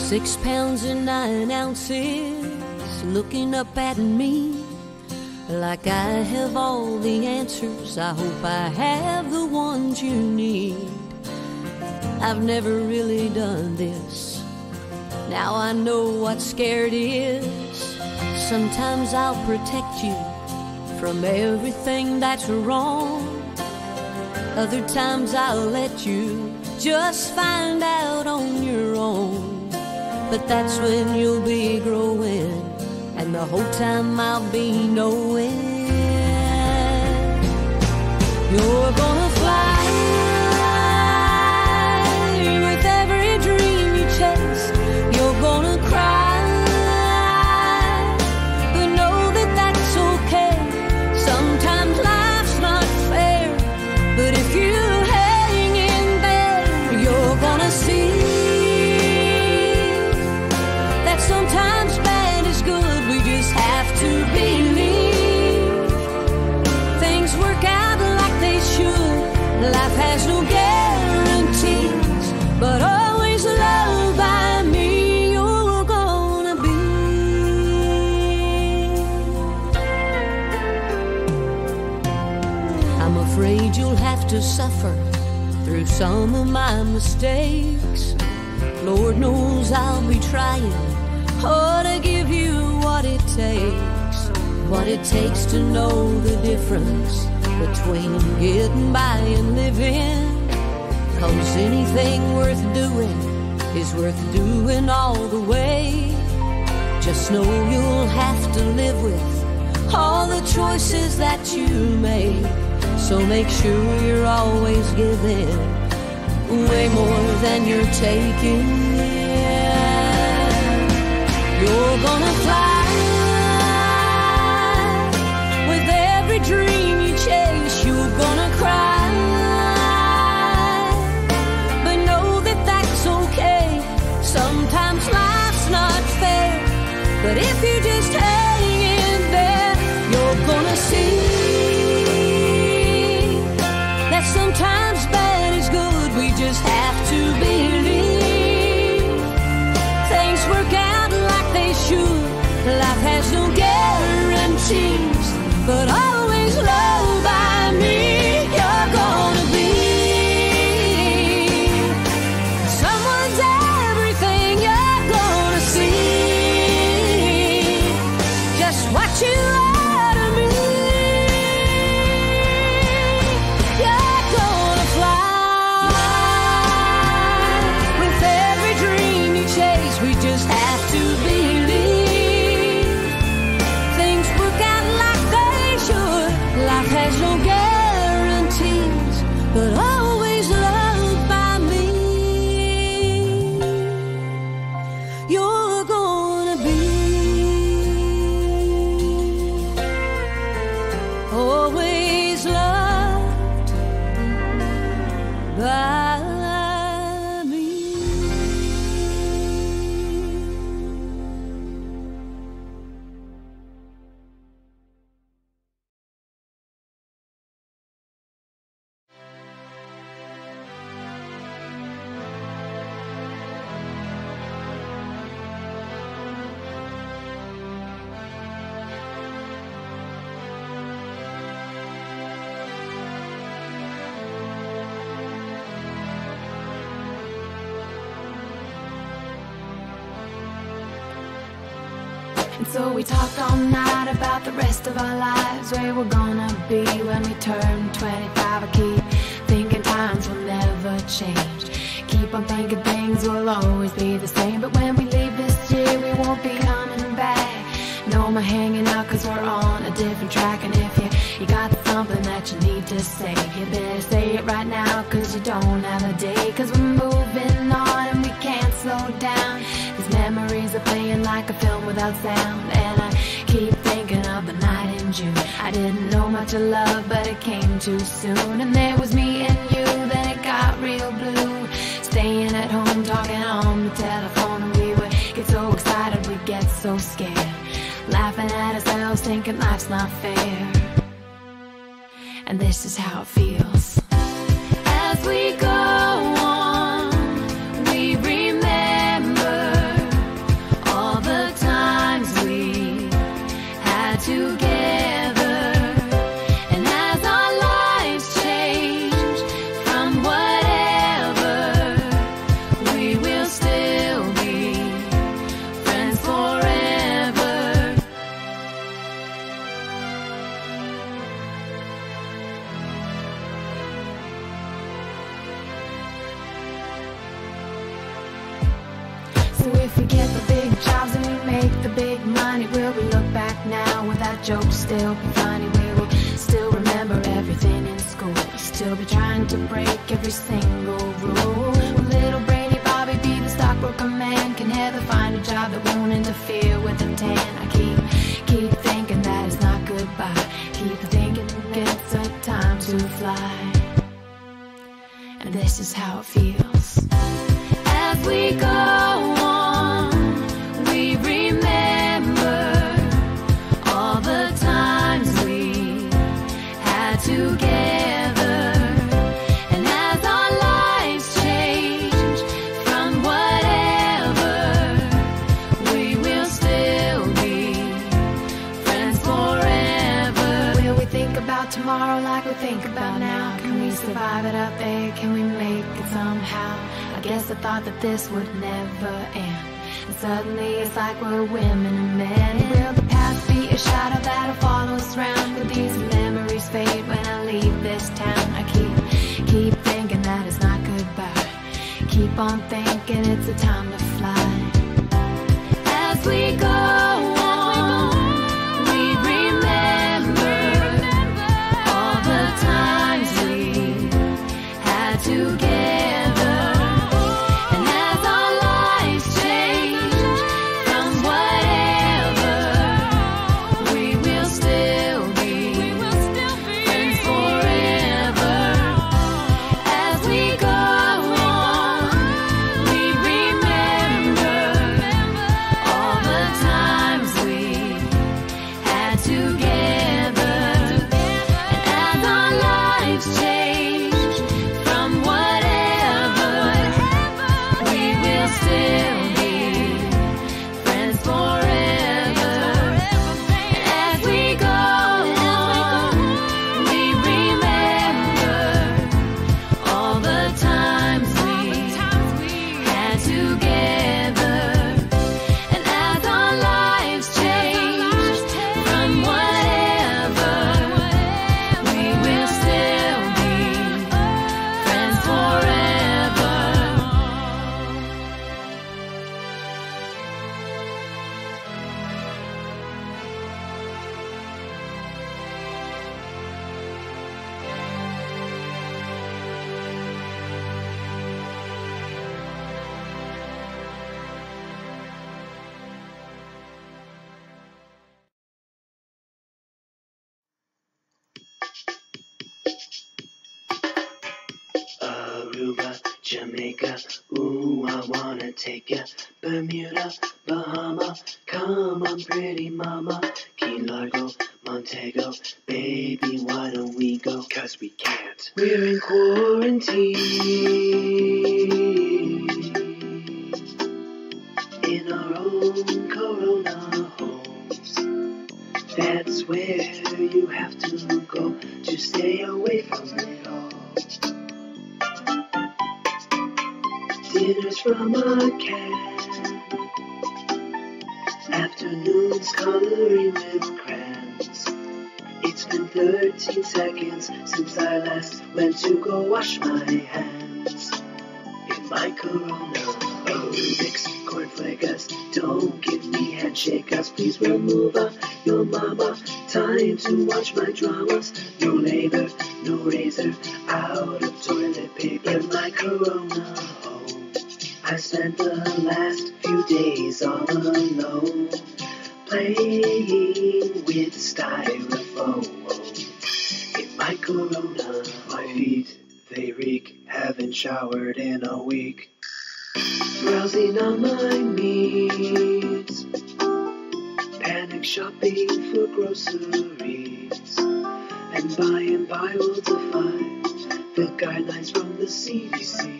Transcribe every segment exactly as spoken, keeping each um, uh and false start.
Six pounds and nine ounces, looking up at me like I have all the answers. I hope I have the ones you need. I've never really done this. Now I know what scared is. Sometimes I'll protect you from everything that's wrong. Other times I'll let you just find out on your own. But that's when you'll be growing, and the whole time I'll be knowing you're gonna fly with every dream you chase. You're gonna cry, but know that that's okay. Sometimes life's not fair, but if you hang in there, you're gonna see sometimes bad is good, we just have to believe. Things work out like they should. Life has no guarantees, but always loved by me you're gonna be. I'm afraid you'll have to suffer through some of my mistakes. Lord knows I'll be trying oh, to give you what it takes, what it takes to know the difference between getting by and living. 'Cause anything worth doing is worth doing all the way. Just know you'll have to live with all the choices that you make. So make sure you're always giving way more than you're taking. You're gonna fly with every dream you chase. You're gonna cry, but know that that's okay. Sometimes life's not fair, but if you just hang in there, you're gonna see that sometimes bad is good. We just have to believe things work out like they should. Life has no guarantees, but always loved by me you're gonna be. Someone's everything you're gonna see. Just what you are to me. You're gonna fly with every dream you chase. We just have to believe things work out like they should. Life has no guarantees, but always loved by me you're gonna be. Always loved by And so we talked all night about the rest of our lives, where we're gonna be when we turn twenty-five. I keep thinking times will never change. Keep on thinking things will always be the same. But when we leave this year, we won't be coming back. No more hanging out 'cause we're on a different track. And if you, you got something that you need to say, you better say it right now 'cause you don't have a day. 'Cause we're moving on and we can't slow down. These memories are playing like a film without sound. And I keep thinking of the night in June. I didn't know much of love, but it came too soon. And there was me and you, then it got real blue. Staying at home, talking on the telephone. And we would get so excited, we'd get so scared. Laughing at ourselves, thinking life's not fair. And this is how it feels. As we go on, we remember So if we get the big jobs and we make the big money, will we look back now? Will that joke still be funny? We will still remember everything in school. We'll still be trying to break every single rule. Will little Brady Bobby be the stockbroker man? Can Heather find a job that won't interfere with the tan? I keep, keep thinking that it's not goodbye. Keep thinking it's a time to fly. And this is how it feels. As we go on, we remember all the times we had together. And as our lives change from whatever, we will still be friends forever. Will we think about tomorrow like we think about now? Can we survive it out there? Can we make it somehow? I guess I thought that this would never end, and suddenly it's like we're women and men. Will the past be a shadow that'll follow us round? Will these memories fade when I leave this town? I keep, keep thinking that it's not goodbye. Keep on thinking it's a time to fly. As we go on, we remember all the times we had together. Aruba, Jamaica, ooh, I wanna take ya. Bermuda, Bahama, come on pretty mama. Key Largo, Montego, baby, why don't we go? Cause we can't. We're in quarantine, in our own corona homes. That's where you have to go to stay away from it all. Dinners from a can, afternoons coloring with crayons. It's been thirteen seconds since I last went to go wash my hands. In my corona aerobics, cornflakers, don't give me handshakers. Please remove uh, your mama, time to watch my dramas. No labor, no razor, out of toilet paper. In my corona home, I spent the last few days all alone, playing with styrofoam. In my corona, my feet, they reek, haven't showered in a week. Browsing on my meat, panic shopping for groceries, and by and by will defy the guidelines from the C D C.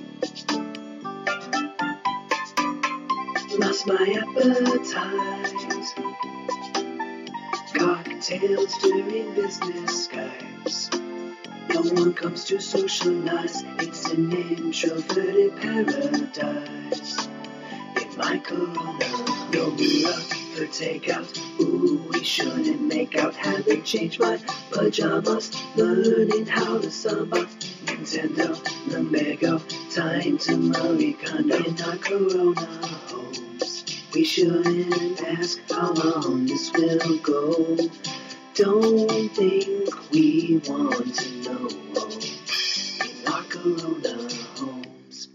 Lost my appetite, cocktails during business Skypes. No one comes to socialize, it's an introverted paradise. In my corona, no love for takeout, ooh, we shouldn't make out. Haven't changed my pajamas, learning how to samba. Nintendo, Lumbago, time to Marie Kondo in our Corona homes. We shouldn't ask how long this will go. Don't think we want to know. In our Corona homes.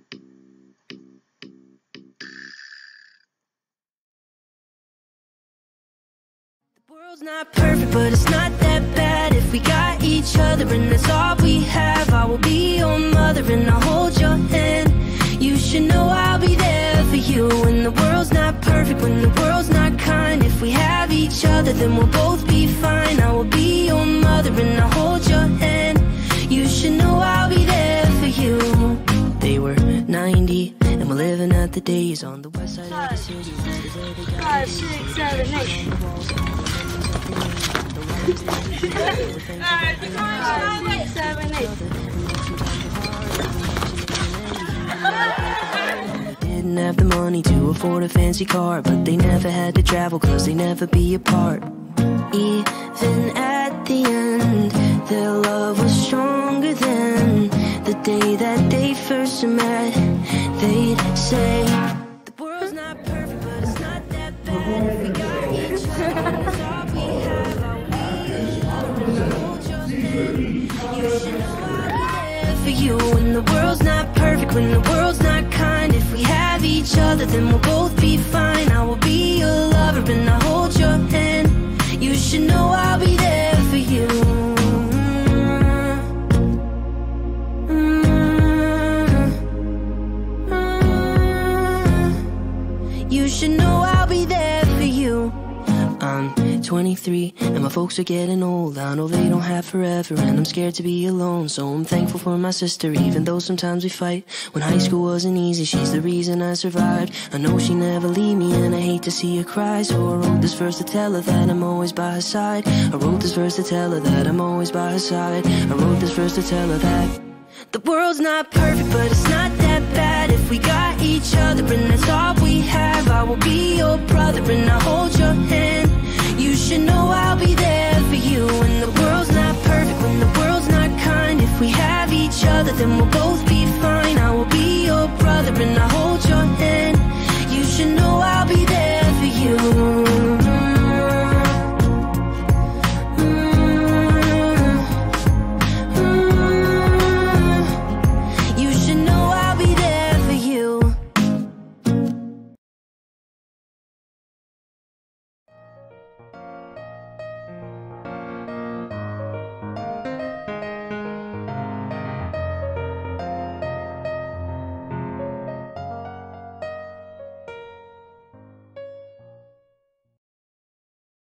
The world's not perfect, but it's not that bad if we got each other and that's all we have. I will be your mother and I'll hold your hand. You should know I'll be there for you when the world's not perfect, when the world's not kind. If we have each other, then we'll both be fine. I will be your mother and I'll hold your hand. You should know I'll be there for you. They were ninety and we're living out the days on the west side of the city. Five, six, seven, eight. Five, six, seven, eight. Didn't have the money to afford a fancy car, but they never had to travel cause they never be apart. Even at the end, their love was stronger than the day that they first met. They'd say, the world's not perfect, but it's not that bad if we got each other, that's all we have. I'll be your hold your hand. You should know I'll be there for you when the world's not perfect, when the world's not kind. If we have each other, then we'll both be fine. I will be your lover and I'll hold your hand. You should know I'll be there for you. You should know I'll be there for you. I'm twenty-three and my folks are getting old. I know they don't have forever and I'm scared to be alone. So I'm thankful for my sister, even though sometimes we fight. When high school wasn't easy, she's the reason I survived. I know she never leave me and I hate to see her cry. So I wrote this verse to tell her that I'm always by her side. I wrote this verse to tell her that I'm always by her side. I wrote this verse to tell her that the world's not perfect, but it's not that bad if we got each other and that's all we have. I will be your brother and I'll hold your hand. You should know I'll be there for you when the world's not perfect, when the world's not kind. If we have each other, then we'll both be fine. I will be your brother and I'll hold your hand.